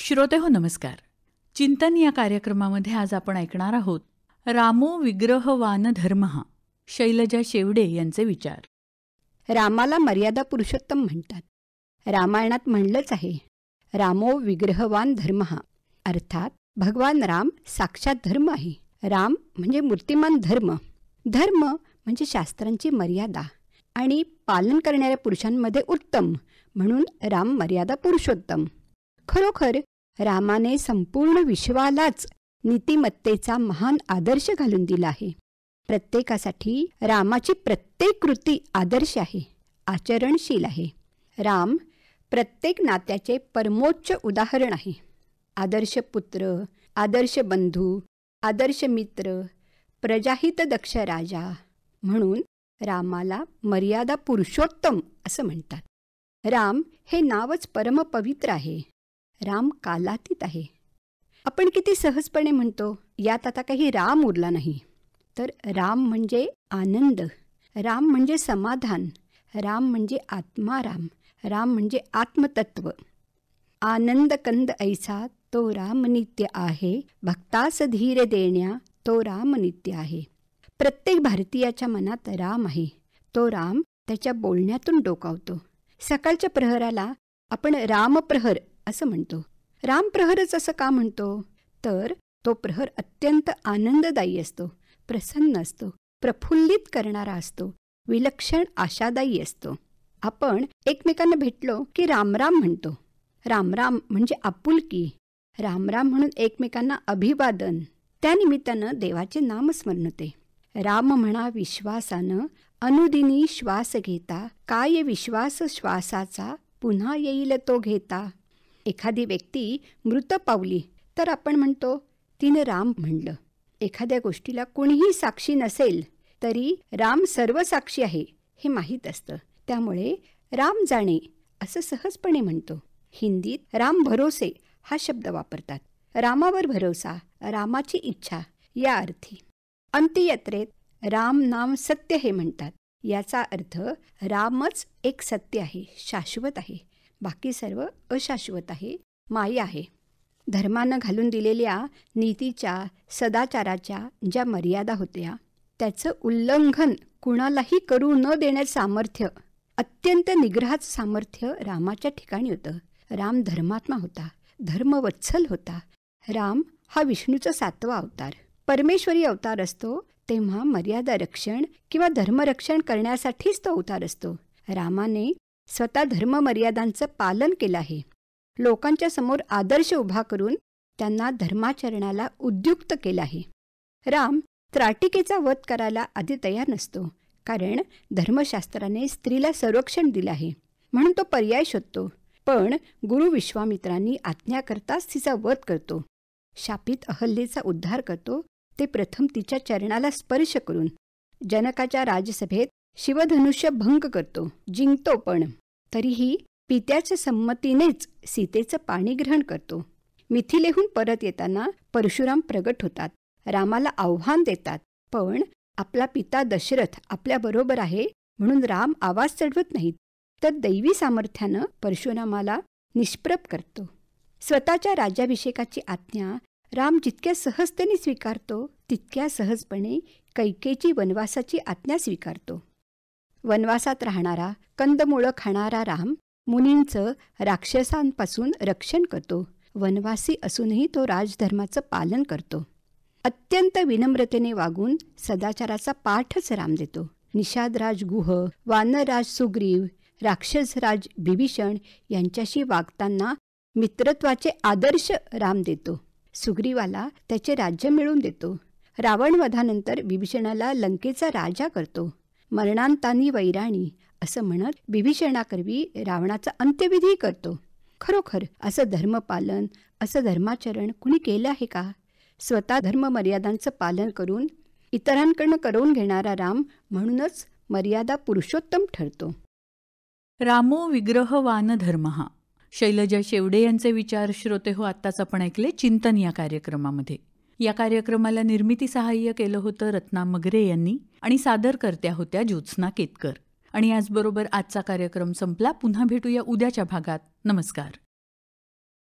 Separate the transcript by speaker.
Speaker 1: श्रोते हो नमस्कार. चिंतन या कार्यक्रमामध्ये आज आपण ऐकणार आहोत रामो विग्रहवान धर्मः, शैलजा शेवडे यांचे विचार.
Speaker 2: रामाला मर्यादा पुरुषोत्तम म्हणतात. रामायणात म्हणलंच आहे, रामो विग्रहवान धर्मः, अर्थात भगवान राम साक्षात धर्म आहे. राम म्हणजे मूर्तिमान धर्म. धर्म म्हणजे शास्त्रांची मर्यादा आणि पालन करणाऱ्या पुरुषांमध्ये उत्तम, म्हणून राम मर्यादा पुरुषोत्तम. खरोखर रामाने संपूर्ण विश्वालाच नीतिमत्तेचा महान आदर्श घालून दिला आहे. प्रत्येकासाठी रामाची प्रत्येक कृती आदर्श आहे, आचरणशील आहे. राम प्रत्येक नात्याचे परमोच्च उदाहरण आहे. आदर्श पुत्र, आदर्श बंधू, आदर्श मित्र, प्रजाहित दक्ष राजा, म्हणून रामाला मर्यादा पुरुषोत्तम असं म्हणतात. राम हे नावच परमपवित्र आहे. राम कालातीत आहे. आपण किती सहजपणे म्हणतो, यात आता काही राम उरला नाही. तर राम म्हणजे आनंद, राम म्हणजे समाधान, राम म्हणजे आत्माराम, राम म्हणजे आत्मतत्व. आनंद कंद ऐसा तो राम नित्य आहे, भक्तास धीर देण्या तो राम नित्य आहे. प्रत्येक भारतीयाच्या मनात राम आहे. तो राम त्याच्या बोलण्यातून डोकावतो. सकाळच्या प्रहराला आपण रामप्रहर असं म्हणतो. रामप्रहरच असं का म्हणतो, तर तो प्रहर अत्यंत आनंददायी असतो, प्रसन्न असतो, प्रफुल्लित करणारा असतो, विलक्षण आशादायी असतो. आपण एकमेकांना भेटलो की रामराम म्हणतो. रामराम म्हणजे आपुलकी. रामराम म्हणून एकमेकांना अभिवादन. त्यानिमित्तानं देवाचे नामस्मरण होते. राम म्हणा विश्वासानं, अनुदिनी श्वास घेता, काय विश्वास श्वासाचा, पुन्हा येईल तो घेता. एखादी व्यक्ती मृत पावली तर आपण म्हणतो तिने राम म्हणलं. एखाद्या गोष्टीला कोणीही साक्षी नसेल तरी राम सर्व साक्षी आहे हे माहीत असतं. त्यामुळे राम जाणे असं सहजपणे म्हणतो. हिंदीत राम भरोसे हा शब्द वापरतात. रामावर भरोसा, रामाची इच्छा या अर्थी. अंत्ययात्रेत राम नाम सत्य हे म्हणतात. याचा अर्थ रामच एक सत्य आहे, शाश्वत आहे. बाकी सर्व अशाश्वत आहे, माया आहे. धर्मानं घालून दिलेल्या नीतीच्या, सदाचाराच्या ज्या मर्यादा होत्या त्याचं उल्लंघन कुणालाही करू न देण्याचं सामर्थ्य, अत्यंत निग्रहाचं सामर्थ्य रामाच्या ठिकाणी होतं. राम धर्मात्मा होता, धर्मवत्सल होता. राम हा विष्णूचा 7वा अवतार. परमेश्वरी अवतार असतो तेव्हा मर्यादा रक्षण किंवा धर्मरक्षण करण्यासाठीच तो अवतार असतो. रामाने स्वतः धर्ममर्यादांचं पालन केलं आहे. लोकांच्या समोर आदर्श उभा करून त्यांना धर्माचरणाला उद्युक्त केलं आहे. राम त्राटिकेचा वध करायला आधी तयार नसतो, कारण धर्मशास्त्राने स्त्रीला संरक्षण दिलं आहे म्हणून तो पर्याय शोधतो. पण गुरु विश्वामित्रांनी आज्ञा करताच तिचा वध करतो. शापित अहल्येचा उद्धार करतो ते प्रथम तिच्या चरणाला स्पर्श करून. जनकाच्या राजसभेत शिवधनुष्य भंग करतो, जिंकतो, पण तरीही पित्याच्या संमतीनेच सीतेचं पाणीग्रहण करतो. मिथिलेहून परत येताना परशुराम प्रगट होतात, रामाला आव्हान देतात. पण आपला पिता दशरथ आपल्याबरोबर आहे म्हणून राम आवाज चढवत नाहीत, तर दैवी सामर्थ्यानं परशुरामाला निष्प्रभ करतो. स्वतःच्या राज्याभिषेकाची आज्ञा राम जितक्या सहजतेने स्वीकारतो तितक्या सहजपणे कैकेयीची वनवासाची आज्ञा स्वीकारतो. वनवासात राहणारा, कंदमुळं खाणारा राम मुनींचं राक्षसांपासून रक्षण करतो. वनवासी असूनही तो राजधर्माचं पालन करतो. अत्यंत विनम्रतेने वागून सदाचाराचा पाठच राम देतो. निषादराज गुह, वानरराज सुग्रीव, राक्षसराज बिभीषण यांच्याशी वागताना मित्रत्वाचे आदर्श राम देतो. सुग्रीवाला त्याचे राज्य मिळवून देतो. रावणवधानंतर बिभीषणाला लंकेचा राजा करतो. मरणांतानी वैराणी असं म्हणत बिभीषणाकरवी रावणाचा अंत्यविधी करतो. खरोखर असं धर्मपालन, असं धर्माचरण कुणी केलं आहे का? स्वतः धर्ममर्यादांचं पालन करून इतरांकडनं करून घेणारा राम म्हणूनच मर्यादा पुरुषोत्तम ठरतो.
Speaker 1: रामो विग्रहवान धर्मः, शैलजा शेवडे यांचे विचार श्रोते हो आत्ताच आपण ऐकले चिंतन या कार्यक्रमामध्ये. या कार्यक्रमाला निर्मिती सहाय्य केलं होतं रत्ना मगरे यांनी आणि सादरकर्त्या होत्या ज्योत्स्ना केतकर. आणि याचबरोबर आजचा कार्यक्रम संपला. पुन्हा भेटूया उद्याच्या भागात. नमस्कार.